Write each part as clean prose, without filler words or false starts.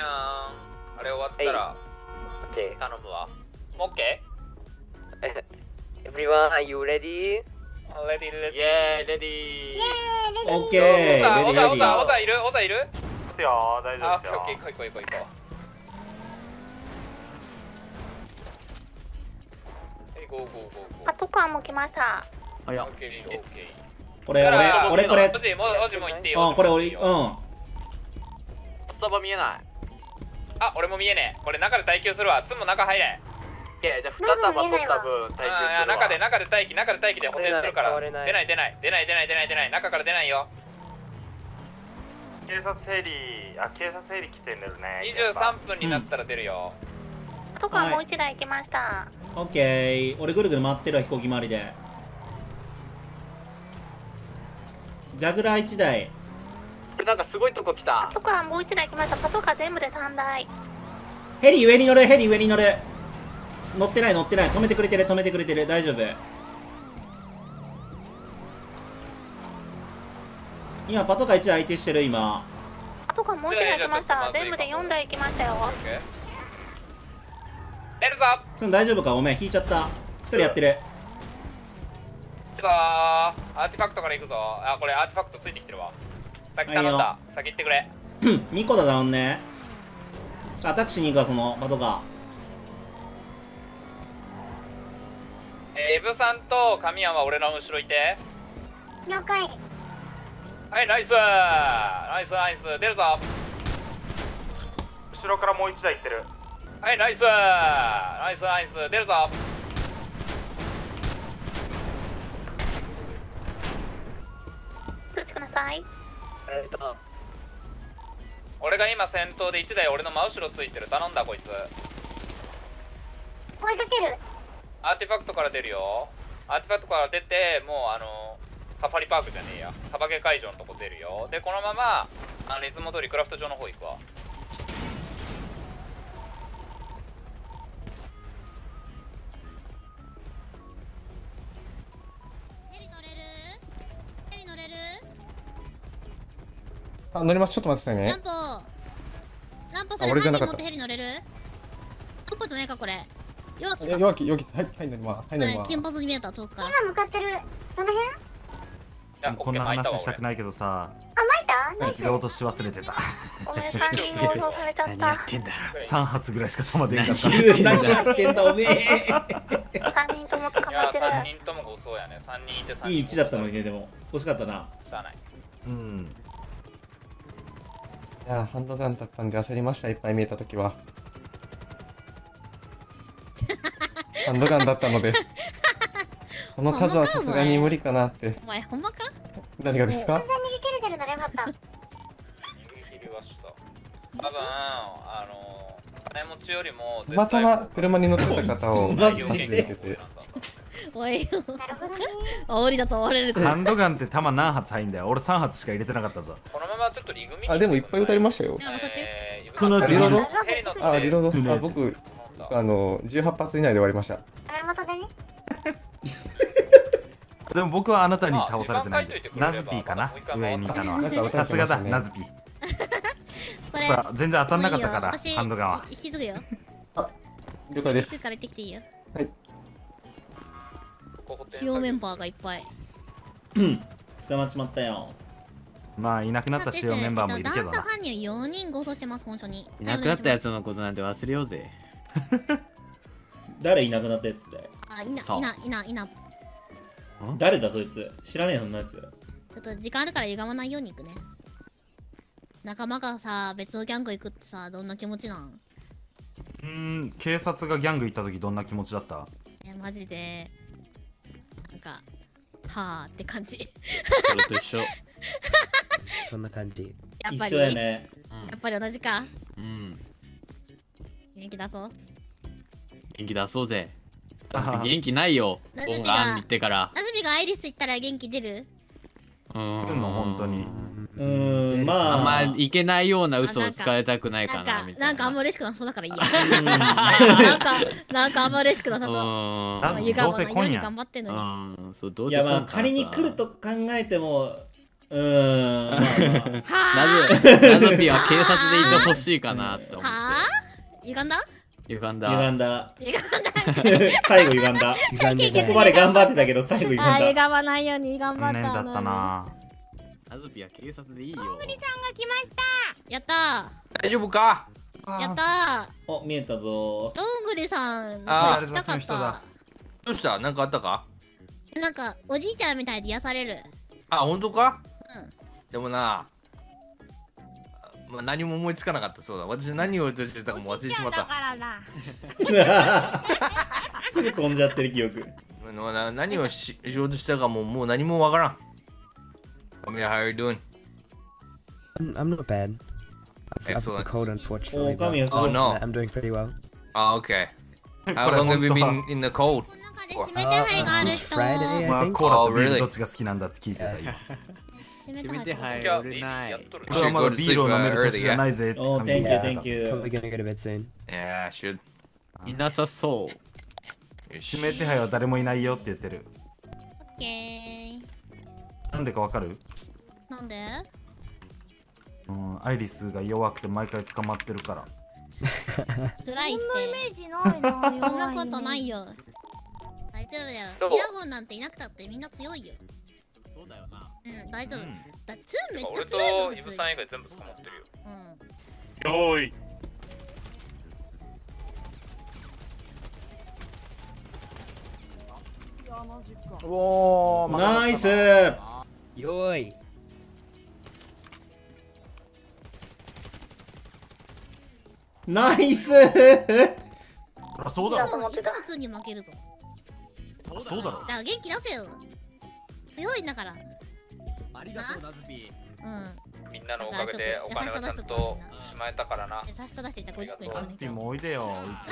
ゃん。あれ終わったら頼むわ。オッケー Everyone, are you ready? Ready, ready. Yeah, ready. OK レディレディオザいるオザいるですよ、大丈夫ですよ。 オッケー、行こう。ゴーゴーゴーゴー。 パトカーも来ました。 あ、いや。 オッケー。 これこれおじも行ってよ。 これ俺スタバ見えない。 あ、俺も見えねえ。これ中で耐久するわ。つも中入れ。 じゃあ2束取った分耐久するわ。 中で待機で補填するから。出ない。中から出ないよ。 警察ヘリ来てんだよね。 23分になったら出るよ。 パトカーもう1台来ました。 オッケー。俺ぐるぐる回ってるわ、飛行機周りで。ジャグラー1台。 なんかすごいとこ来た。 パトカーもう1台来ました。パトカー全部で3台。 ヘリ上に乗る。乗ってない。止めてくれてる。大丈夫。今パトカー1台相手してる。今パトカーもう1台来ました。全部で4台来ましたよ。 出るぞ。 その大丈夫か。ごめん、引いちゃった。1人やってる。 アーティファクトから行くぞ。あ、これアーティファクトついてきてるわ。先頼んだ。先行ってくれ。 2個だダウンね。アタックしに行くわ、そのパトカー。エブさんと神谷は俺の後ろいて。 了解。 はい、ナイス。出るぞ。 後ろからもう1台行ってる。 はい、ナイス。出るぞ。 通知ください。 俺が今先頭で1台俺の真後ろついてる。頼んだこいつ。 追いかける。 アーティファクトから出るよ。アーティファクトから出て、もうサファリパークじゃねえや。サバゲ会場のとこ出るよ。で、このままいつも通りクラフト場の方行くわ。 ヘリ乗れる？ あ、乗ります。ちょっと待ってくださいね。 ランポそれ犯人持ってヘリ乗れる？どこじゃないかこれ。弱気。はい、乗ります。金髪に見えた遠くから。 今向かってる。どの辺？ こんな話したくないけどさ。 まいた？ 言おうとし忘れてた。 ごめん、3人暴走されちゃった。 何やってんだ。3発ぐらいしか弾出んかった。 何やってんだおめえ。 3人とも捕まってる。 3人とも誤走やね。3人いて3人。 いい位置だったのにね、でも惜しかったな。 いや、ハンドガンだったんで焦りました。いっぱい見えたときは。ハンドガンだったので。この数はさすがに無理かなって。 お前ほんまか？ 何がですか？ 逃げ切れてるならよかった。 逃げ切りはした。多分金持ちよりもたまたま車に乗ってた方をマジでおいよ。煽りだと思われる。 ハンドガンって弾何発入んだよ。俺3発しか入れてなかったぞ。 このままちょっとリグミ。 あ、でもいっぱい撃たれましたよ。 そっち？ リロード？あ、リロード。あ、僕18発以内で終わりました。 でも僕はあなたに倒されてないんで。ナズピーかな、上にいたのは。さすがだ、ナズピー。全然当たんなかったから、ハンドガンは。 引き継ぐよ。 あ、了解です。 から行ってきていいよ。 はい。 主要メンバーがいっぱい。 捕まっちまったよ。 まあいなくなった主要メンバーもいるけどな。 ダンサー犯人4人護送してます、本所に。 いなくなったやつのことなんて忘れようぜ。 誰いなくなったやつって？ あ、いな。 誰だそいつ？知らねえそんなやつ。 ちょっと時間あるから歪まないように行くね。仲間がさ、別のギャング行くってさ、どんな気持ちなん？ 警察がギャング行った時どんな気持ちだった？ マジでなんかはーって感じ。 それと一緒。そんな感じ。 やっぱり一緒やね。 やっぱり同じか。 元気出そう。 元気出そうぜ。元気ないよ。オンガン行ってから。 ナズミがアイリス行ったら元気出る？ 本当に。 まああんまいけないような嘘を使いたくないかなみたいな。 なんかあんま嬉しくなさそうだからいいや。なんかあんま嬉しくなさそう。 どうせ今夜。 頑張ってんのに。 いやまあ仮に来ると考えてもまあまあナズピーは警察でいてほしいかなって思って。 はあ歪んだ歪んだ。 歪んだ。 歪んだ最後歪んだ。ここまで頑張ってたけど最後歪んだ。 歪まないように頑張ったのに。 残念だったな。 ナズピーは警察でいいよ。 どんぐりさんが来ました。 やった大丈夫か？ ーやったーお、見えたぞ。 どんぐりさんあー来たかったどうした？なんかあったか？ なんかおじいちゃんみたいで癒される。 あ、本当か？ うんでもな、まあ、何も思いつかなかった。そうだ、私何を言おうとしてたかも忘れてしまっだた。 からな。 すぐ飛んじゃってる記憶。 何をしようとしたかもう何もわからん。Come here, how are you doing? I'm not bad. I've got a Excellent. cold, unfortunately. Oh, come but here, Oh no. I'm doing pretty well. Oh, okay. How long have you been in the cold? この中で指名手配がある Since 人 Friday, ま I あ think. コーラと Oh, ビー really? ルどっちが好きなんだって聞いてたよ。 指名手手配配いや、 俺ないやっとる。 俺はまだビールを飲める年じゃないぜって Oh, 感じ thank you, で thank you. Probably gonna get a bit soon. Yeah, I should. いなさそう。 よし指名手配は誰もいないよって言ってる。 オッケー。 なんでかわかる？ なんでアイリスが弱くて毎回捕まってるから。 辛いっそんなイメて。 ージないな。 そんなことないよ。大丈夫だよ。 そうミラゴンなんていなくたってみんな強いよ。 そうだよな。 うん、大丈夫。 うんだツーめっちゃ俺強いぞ、 とイブさん以外全部捕まってるよ。 うん。 よーい。 おー、 ナイス。 よーい。 ナイス。 あ、そうだろ。 いつもツーに負けるぞ。 そうだろだ。から元気出せよ。強いんだから。 ありがとう、ナズピー。 みんなのおかげでお金はちゃんとしまえたからな。 優しさ出していた50分ラスピンもおいでよ。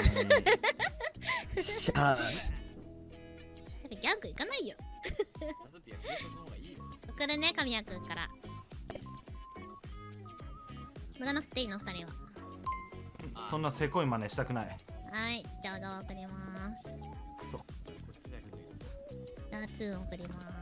シャー。 ギャング行かないよ。 ナズピーは警察の方がいいよ。 送るね、神谷くんから。脱がなくていいの、二人は。 そんなせこい真似したくない。 はい、じゃあ送ります。 くそ。 じゃあ2送ります。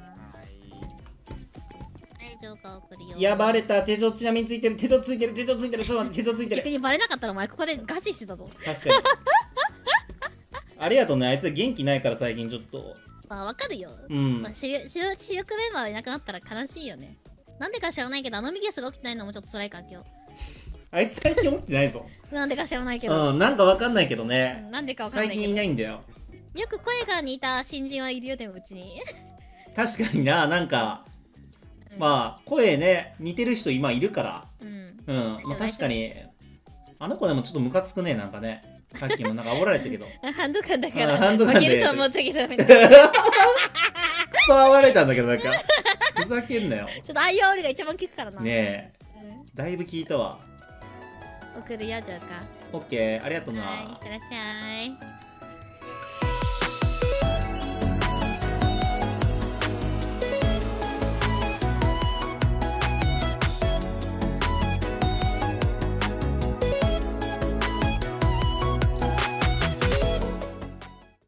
はい、ジョーカー送るよ。 いや、バレた。手錠ちなみについてる。手錠ついてる。手錠ついてる。ちょっと待って、手錠ついてる。 逆にバレなかったらお前ここで餓死してたぞ。 確かに。ありがとうね。あいつ元気ないから最近ちょっと。 まあわかるよ。 うんまあ、主力メンバーいなくなったら悲しいよね。なんでか知らないけど、あのミゲスが起きてないのもちょっと辛いから今日。 あいつ最近起きてないぞ。 なんでか知らないけど。 うん、なんかわかんないけどね。 なんでかわかんないけど。 最近いないんだよ。 よく声が似た新人はいるよ、でもうちに。 確かにな、なんか、まあ、声ね、似てる人今いるから。 うん。 うん、まあ確かに、あの子でもちょっとムカつくね、なんかね。さっきもなんか煽られたけど。 ハンドガンだから、 ハンドガンで負けると思ったけど、みたいな。 クソ煽られたんだけど、なんか。ふざけんなよ。 ちょっとあいあおりが一番効くからな。 ねえ、だいぶ聞いたわ。 送るよ、ジョーカー。 オッケー、ありがとうな。 はい、いってらっしゃい。